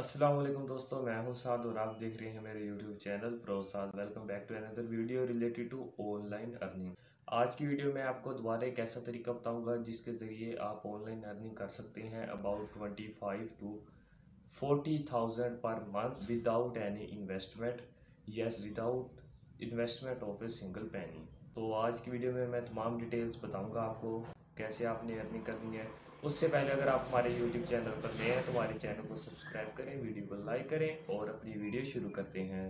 अस्सलाम वालेकुम दोस्तों, मैं हूं साद और आप देख रहे हैं मेरे YouTube channel pro Saad. Welcome back to another video related to online earning. आज की वीडियो में आपको दोबारा एक ऐसा तरीका बताऊंगा जिसके ज़रिए आप ऑनलाइन अर्निंग कर सकते हैं अबाउट 25 to 40,000 पर month without any investment. Yes, without investment of a single penny. तो आज की वीडियो में मैं तमाम डिटेल्स बताऊंगा आपको कैसे आपने अर्निंग करनी है। उससे पहले अगर आप हमारे YouTube चैनल पर नए हैं तो हमारे चैनल को सब्सक्राइब करें, वीडियो को लाइक करें और अपनी वीडियो शुरू करते हैं।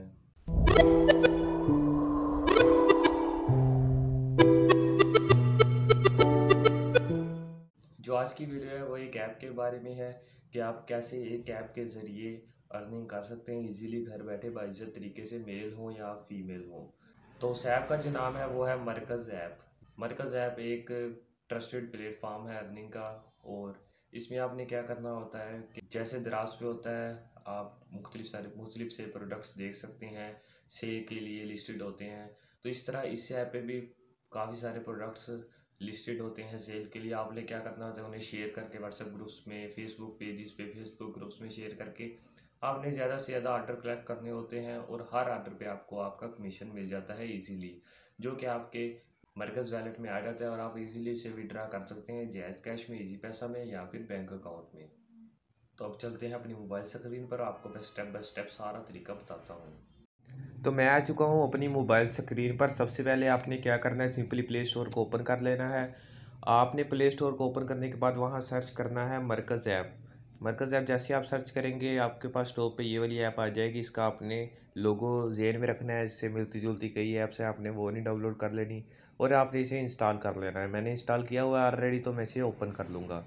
जो आज की वीडियो है वो एक ऐप के बारे में है कि आप कैसे एक ऐप के ज़रिए अर्निंग कर सकते हैं इजीली घर बैठे बाइज्जत तरीके से, मेल हो या फीमेल हो। तो उस ऐप का जो नाम है वो है मरकज़ ऐप। मरकज़ ऐप एक ट्रस्टेड प्लेटफॉर्म है अर्निंग का। और इसमें आपने क्या करना होता है कि जैसे दराज पे होता है, आप मुख्तलिफ से प्रोडक्ट्स देख सकते हैं, सेल के लिए लिस्टेड होते हैं। तो इस तरह इस ऐप पे भी काफ़ी सारे प्रोडक्ट्स लिस्टेड होते हैं सेल के लिए। आपने क्या करना होता है, उन्हें शेयर करके व्हाट्सएप ग्रुप्स में, फेसबुक पेजेस पे, फेसबुक ग्रुप्स में शेयर करके आपने ज़्यादा से ज़्यादा ऑर्डर कलेक्ट करने होते हैं और हर ऑर्डर पे आपको आपका कमीशन मिल जाता है इजीली, जो कि आपके मरकज़ वैलेट में आ जाता है और आप इजीली इसे विड्रा कर सकते हैं जायज़ कैश में, इजी पैसा में या फिर बैंक अकाउंट में। तो अब चलते हैं अपनी मोबाइल स्क्रीन पर, आपको मैं स्टेप बाय स्टेप सारा तरीका बताता हूँ। तो मैं आ चुका हूँ अपनी मोबाइल स्क्रीन पर। सबसे पहले आपने क्या करना है, सिंपली प्ले स्टोर को ओपन कर लेना है। आपने प्ले स्टोर को ओपन करने के बाद वहाँ सर्च करना है मरकज़ ऐप। मरकज़ ऐप जैसे आप सर्च करेंगे आपके पास टॉप पे ये वाली ऐप आ जाएगी। इसका आपने लोगो ज़हन में रखना है, इससे मिलती जुलती कई ऐप्स हैं, आपने वो नहीं डाउनलोड कर लेनी और आपने इसे इंस्टॉल कर लेना है। मैंने इंस्टॉल किया हुआ है ऑलरेडी, तो मैं इसे ओपन कर लूँगा।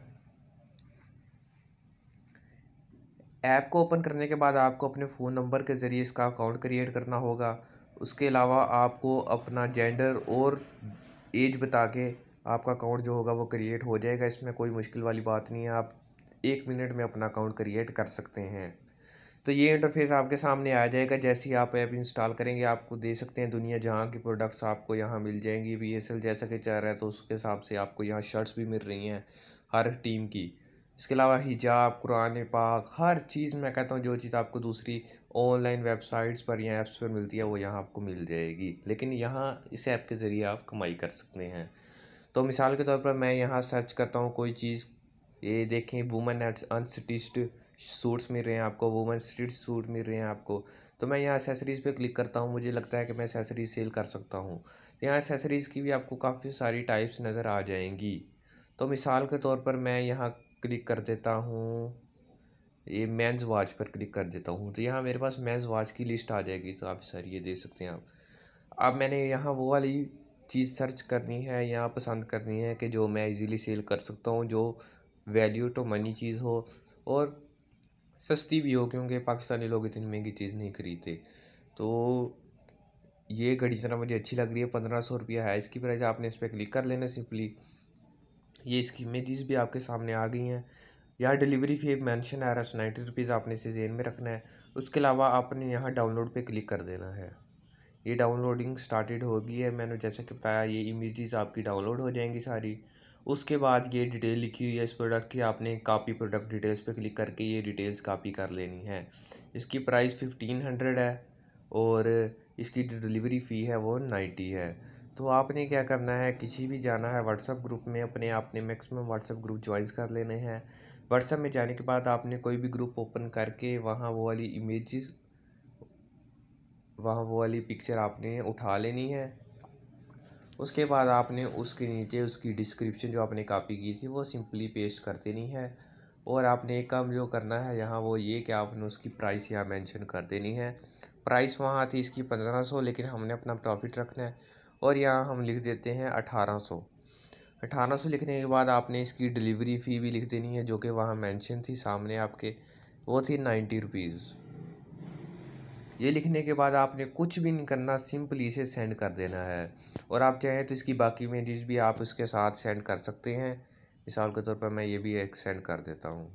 ऐप को ओपन करने के बाद आपको अपने फ़ोन नंबर के ज़रिए इसका अकाउंट क्रिएट करना होगा। उसके अलावा आपको अपना जेंडर और एज बता के आपका अकाउंट जो होगा वो क्रिएट हो जाएगा। इसमें कोई मुश्किल वाली बात नहीं है, आप 1 मिनट में अपना अकाउंट क्रिएट कर सकते हैं। तो ये इंटरफेस आपके सामने आ जाएगा। जैसे ही आप ऐप इंस्टॉल करेंगे आपको दे सकते हैं दुनिया जहाँ की प्रोडक्ट्स आपको यहाँ मिल जाएंगी। BSL जैसा कि चल रहा है तो उसके हिसाब से आपको यहाँ शर्ट्स भी मिल रही हैं हर टीम की। इसके अलावा हिजाब, कुरान पाक, हर चीज़ मैं कहता हूँ जो चीज़ आपको दूसरी ऑनलाइन वेबसाइट्स पर या ऐप्स पर मिलती है वो यहाँ आपको मिल जाएगी। लेकिन यहाँ इस ऐप के ज़रिए आप कमाई कर सकते हैं। तो मिसाल के तौर पर मैं यहाँ सर्च करता हूँ कोई चीज़, ये देखें वुमेन अनस्टिच्ड सूट्स मिल रहे हैं आपको, वुमेन स्टिच्ड सूट मिल रहे हैं आपको। तो मैं यहाँ एसेसरीज़ पे क्लिक करता हूँ, मुझे लगता है कि मैं एसेसरीज़ सेल कर सकता हूँ। तो यहाँ एसेसरीज़ की भी आपको काफ़ी सारी टाइप्स नज़र आ जाएंगी। तो मिसाल के तौर पर मैं यहाँ क्लिक कर देता हूँ, ये मेंस वॉच पर क्लिक कर देता हूँ। तो यहाँ मेरे पास मेंस वॉच की लिस्ट आ जाएगी। तो आप सारी ये देख सकते हैं आप। अब मैंने यहाँ वो वाली चीज़ सर्च करनी है या पसंद करनी है कि जो मैं इजीली सेल कर सकता हूँ, जो वैल्यू टू मनी चीज़ हो और सस्ती भी हो, क्योंकि पाकिस्तानी लोग इतनी महंगी चीज़ नहीं खरीदते। तो ये घड़ी जरा मुझे अच्छी लग रही है, 1500 रुपया है इसकी प्राइस। आपने इस पर क्लिक कर लेना सिंपली। ये इसकी इमेजेस भी आपके सामने आ गई हैं। यहाँ डिलीवरी फी मेंशन आ रहा है 90 रुपीज़, आपने इसे ज़हन में रखना है। उसके अलावा आपने यहाँ डाउनलोड पे क्लिक कर देना है। ये डाउनलोडिंग स्टार्टेड हो गई है। मैंने जैसे कि बताया ये इमेजेस आपकी डाउनलोड हो जाएंगी सारी। उसके बाद ये डिटेल लिखी हुई है इस प्रोडक्ट की, आपने कॉपी प्रोडक्ट डिटेल्स पे क्लिक करके ये डिटेल्स कॉपी कर लेनी है। इसकी प्राइस 1500 है और इसकी जो डिलीवरी फ़ी है वो 90 है। तो आपने क्या करना है, किसी भी जाना है व्हाट्सएप ग्रुप में, अपने आपने मैक्सिमम व्हाट्सएप ग्रुप ज्वाइन कर लेने हैं। व्हाट्सएप में जाने के बाद आपने कोई भी ग्रुप ओपन करके वहाँ वो वाली पिक्चर आपने उठा लेनी है। उसके बाद आपने उसके नीचे उसकी डिस्क्रिप्शन जो आपने कॉपी की थी वो सिंपली पेस्ट कर देनी है। और आपने एक काम जो करना है यहाँ वो ये कि आपने उसकी प्राइस यहाँ मेंशन कर देनी है। प्राइस वहाँ थी इसकी 1500, लेकिन हमने अपना प्रॉफिट रखना है और यहाँ हम लिख देते हैं 1800। 1800 लिखने के बाद आपने इसकी डिलीवरी फ़ी भी लिख देनी है जो कि वहाँ मेंशन थी सामने आपके, वो थी 90 रुपीज़। ये लिखने के बाद आपने कुछ भी नहीं करना, सिंपली इसे सेंड कर देना है। और आप चाहें तो इसकी बाकी इमेजेस भी आप उसके साथ सेंड कर सकते हैं। मिसाल के तौर पर मैं ये भी एक सेंड कर देता हूँ।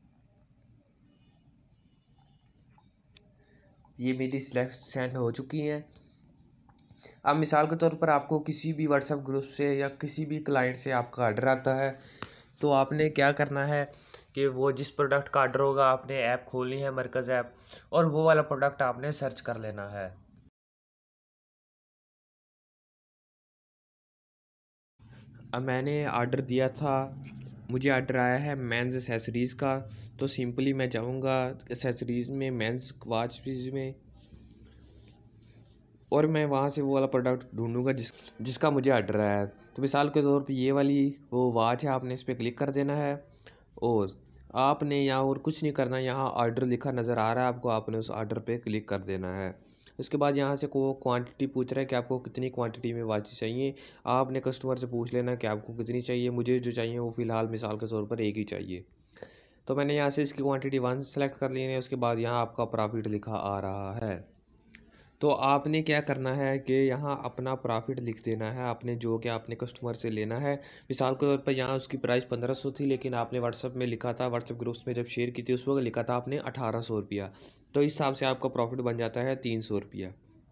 ये मेरी सिलेक्ट सेंड हो चुकी हैं। अब मिसाल के तौर पर आपको किसी भी व्हाट्सएप ग्रुप से या किसी भी क्लाइंट से आपका ऑर्डर आता है तो आपने क्या करना है कि वो जिस प्रोडक्ट का ऑर्डर होगा आपने ऐप खोलनी है मरकज़ ऐप, और वो वाला प्रोडक्ट आपने सर्च कर लेना है। अब मैंने ऑर्डर दिया था, मुझे ऑर्डर आया है मेंस एसेसरीज़ का। तो सिंपली मैं जाऊंगा एसेसरीज़ में, मेंस वॉच में, और मैं वहाँ से वो वाला प्रोडक्ट ढूंढूंगा जिसका मुझे ऑर्डर आया है। तो मिसाल के तौर पे ये वाली वो वॉच है, आपने इस पर क्लिक कर देना है और आपने यहाँ और कुछ नहीं करना। यहाँ ऑर्डर लिखा नज़र आ रहा है आपको, आपने उस ऑर्डर पे क्लिक कर देना है। उसके बाद यहाँ से को क्वांटिटी पूछ रहा है कि आपको कितनी क्वांटिटी में वॉच चाहिए। आपने कस्टमर से पूछ लेना कि आपको कितनी चाहिए। मुझे जो चाहिए वो फ़िलहाल मिसाल के तौर पर एक ही चाहिए। तो मैंने यहाँ से इसकी क्वांटिटी 1 सेलेक्ट कर ली है। उसके बाद यहाँ आपका प्रॉफिट लिखा आ रहा है। तो आपने क्या करना है कि यहाँ अपना प्रॉफिट लिख देना है, आपने जो कि आपने कस्टमर से लेना है। मिसाल के तौर पर यहाँ उसकी प्राइस 1500 थी, लेकिन आपने व्हाट्सएप में लिखा था, व्हाट्सएप ग्रुप्स में जब शेयर की थी उस वक्त लिखा था आपने 1800 रुपया। तो इस हिसाब से आपका प्रॉफिट बन जाता है 300 रुपया।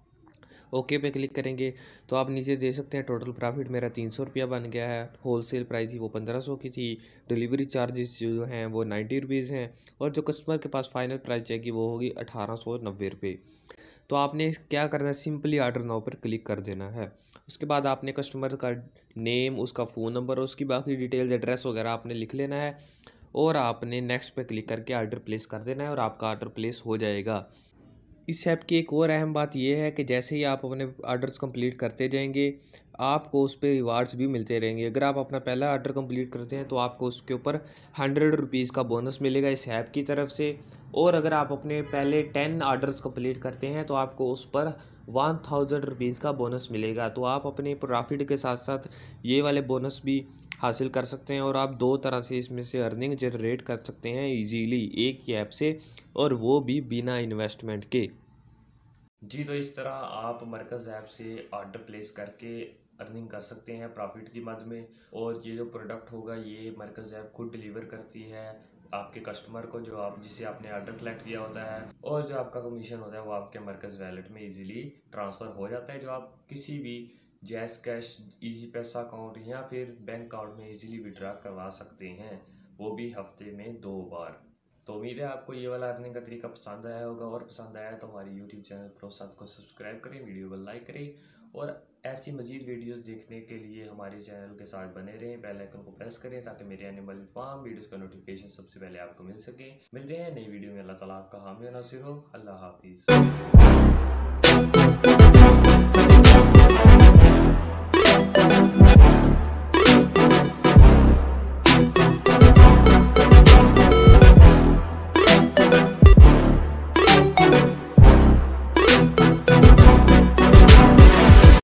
ओके पे क्लिक करेंगे तो आप नीचे दे सकते हैं टोटल प्रॉफिट मेरा 300 रुपया बन गया है। होलसेल प्राइस थी वो 1500 की थी। डिलीवरी चार्जेस जो हैं वो 90 रुपीज़ हैं, और जो कस्टमर के पास फाइनल प्राइस जाएगी वो होगी 1890 रुपये। तो आपने क्या करना है, सिंपली ऑर्डर नाउ पर क्लिक कर देना है। उसके बाद आपने कस्टमर का नेम, उसका फ़ोन नंबर और उसकी बाकी डिटेल्स, एड्रेस वगैरह आपने लिख लेना है, और आपने नेक्स्ट पे क्लिक करके ऑर्डर प्लेस कर देना है और आपका ऑर्डर प्लेस हो जाएगा। इस ऐप की एक और अहम बात यह है कि जैसे ही आप अपने ऑर्डर्स कंप्लीट करते जाएंगे आपको उस पर रिवार्ड्स भी मिलते रहेंगे। अगर आप अपना पहला ऑर्डर कंप्लीट करते हैं तो आपको उसके ऊपर 100 रुपीज़ का बोनस मिलेगा इस ऐप की तरफ से, और अगर आप अपने पहले 10 ऑर्डर्स कंप्लीट करते हैं तो आपको उस पर 1000 रुपीज़ का बोनस मिलेगा। तो आप अपने प्रॉफिट के साथ साथ ये वाले बोनस भी हासिल कर सकते हैं, और आप 2 तरह से इसमें से अर्निंग जनरेट कर सकते हैं इजीली एक ही ऐप से, और वो भी बिना इन्वेस्टमेंट के। जी, तो इस तरह आप मरकज़ ऐप से ऑर्डर प्लेस करके अर्निंग कर सकते हैं प्रॉफिट की मद में। और ये जो प्रोडक्ट होगा ये मरकज़ ऐप खुद डिलीवर करती है आपके कस्टमर को, जो आप जिससे आपने ऑर्डर कलेक्ट किया होता है, और जो आपका कमीशन होता है वो आपके मरकज़ वैलेट में इजीली ट्रांसफ़र हो जाता है, जो आप किसी भी JazzCash, Easypaisa account या फिर बैंक अकाउंट में इजीली विड्रा करवा सकते हैं, वो भी हफ्ते में 2 बार। तो उम्मीद है आपको ये वाला अर्निंग का तरीका पसंद आया होगा, और पसंद आया तो हमारे यूट्यूब चैनल प्रोसाद को सब्सक्राइब करें, वीडियो को लाइक करें, और ऐसी मज़ीद वीडियोस देखने के लिए हमारे चैनल के साथ बने रहें। बेल आइकन को प्रेस करें ताकि मेरे आने वाली तमाम वीडियोस का नोटिफिकेशन सबसे पहले आपको मिल सके। मिलते हैं नई वीडियो में। अल्लाह ताला आपका हामी और नासिर हो। अल्लाह हाफिज़।